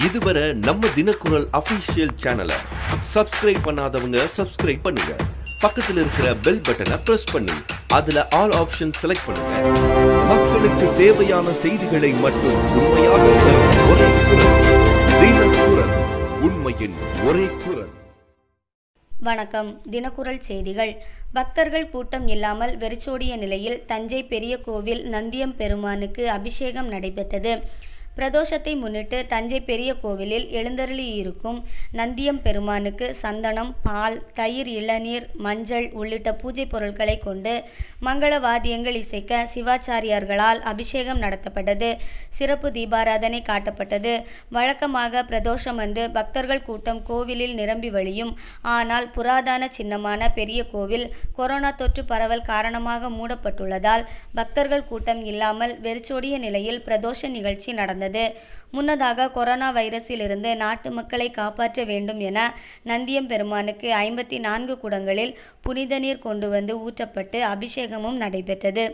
இதுவரை நம்ம தினக்குரல் அபிஷியல் சேனலை சப்ஸ்கிரைப் பண்ணாதவங்க சப்ஸ்கிரைப் பண்ணுங்க. பக்கத்துல இருக்கிற பெல் பட்டனை பிரஸ் பண்ணி அதுல ஆல் ஆப்ஷன் செலக்ட் பண்ணுங்க. மக்களுக்கு தேவையான செய்திகளை மட்டும் உண்மையாக ஒரே குரல். தினக்குரல், உண்மையின் ஒரே குரல். வணக்கம். தினக்குரல் செய்திகள். பக்தர்கள் கூட்டம் இல்லாமல் வெறிச்சோடிய நிலையில் தஞ்சை பெரிய கோவில் நந்தியம் பெருமானுக்கு அபிஷேகம் நடைபெற்றது. பிரதோஷத்தை முன்னிட்டு தஞ்சை பெரிய கோவிலில் எழுந்தருளி இருக்கும் நந்தியம் பெருமானுக்கு சந்தனம், பால், தயிர், இளநீர், மஞ்சள் உள்ளிட்ட பூஜை பொருட்களை கொண்டு மங்கள வாத்தியங்கள் இசைக்க சிவாச்சாரியார்களால் அபிஷேகம் நடத்தப்பட்டது. சிறப்பு தீபாராதனை காட்டப்பட்டது. வழக்கமாக பிரதோஷம் அன்று பக்தர்கள் கூட்டம் கோவிலில் நிரம்பி வழியும். ஆனால் புராதன சின்னமான பெரிய கோவில் கொரோனா தொற்று பரவல் காரணமாக மூடப்பட்டுள்ளதால் பக்தர்கள் கூட்டம் இல்லாமல் வெறிச்சோடிய நிலையில் பிரதோஷ நிகழ்ச்சி நடந்தது. முன்னதாக கொரோனா வைரஸில் இருந்து நாட்டு மக்களை காப்பாற்ற வேண்டும் என நந்தியம் பெருமானுக்கு 54 குடங்களில் புனித நீர் கொண்டு வந்து ஊற்றப்பட்டு அபிஷேகமும் நடைபெற்றது.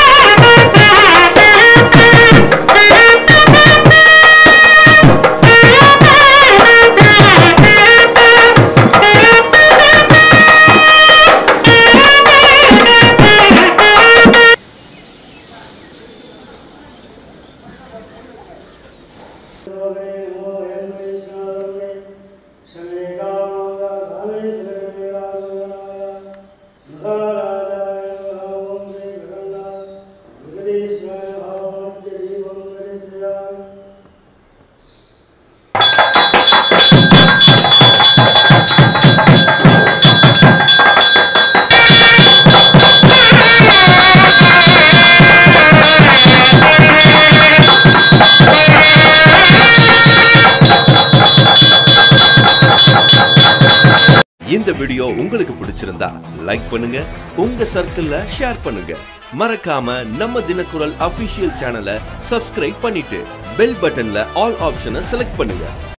இந்த வீடியோ உங்களுக்கு பிடிச்சிருந்தா லைக் பண்ணுங்க, உங்க சர்க்கிள்ல ஷேர் பண்ணுங்க. மறக்காம நம்ம தினக்குரல் அபிஷியல் சேனலை சப்ஸ்கிரைப் பண்ணிட்டு பெல் பட்டன்ல ஆல் ஆப்ஷனை செலக்ட் பண்ணுங்க.